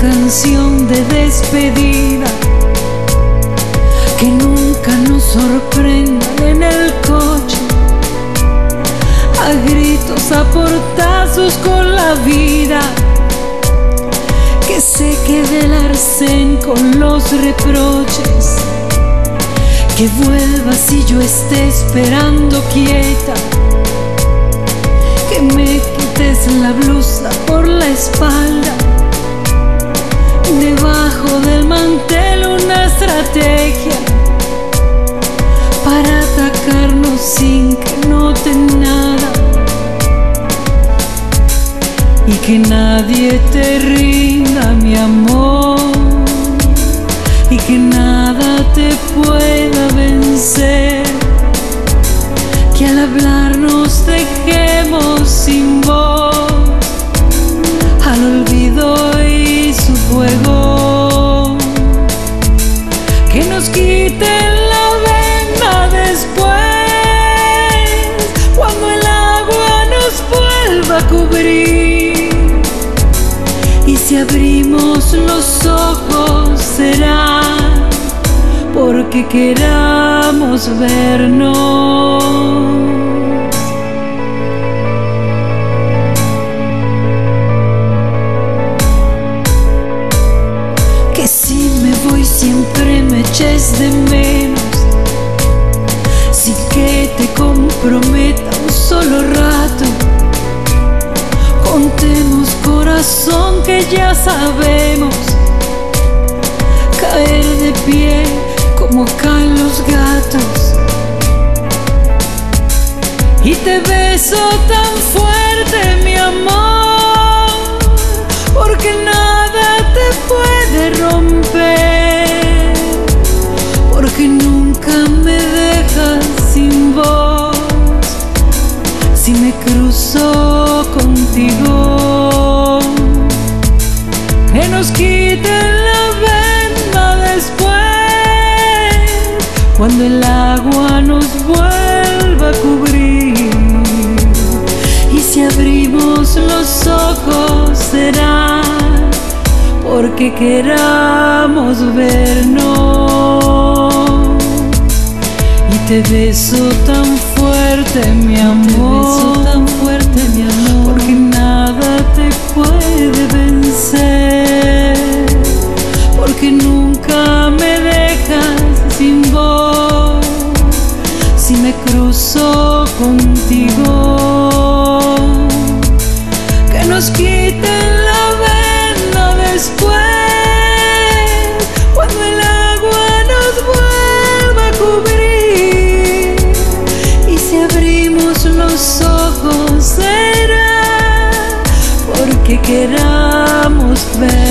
canción de despedida, que nunca nos sorprendan en el coche, a gritos, a portazos con la vida, que se quede el arcén con los reproches, que vuelvas y yo esté esperando quieta, que me quites la blusa por la espalda, debajo del mantel una estrategia para atacarnos sin que noten nada, y que nadie te rinda, mi amor, y que nada te pueda vencer, que al hablar nos dejemos sin voz, al olvido y su fuego, que nos quiten la venda después, cuando el agua nos vuelva a cubrir, y si abrimos los ojos será porque queramos vernos. Que si me voy siempre me eches de menos, sin que te comprometa un solo rato. Contemos, corazón, que ya sabemos caer de pie como caen los gatos, y te beso tan fuerte, mi amor, porque nada te puede romper, porque nunca me dejas sin voz, si me cruzo contigo, que nos quiten la venda después, cuando el agua nos vuelva a cubrir, y si abrimos los ojos será porque queramos vernos. Y te beso tan fuerte, mi amor, porque nada te puede vencer, porque nunca me dejas sin voz, si me cruzo contigo, que nos quiten la venda después, cuando el agua nos vuelva a cubrir, y si abrimos los ojos será porque queramos ver.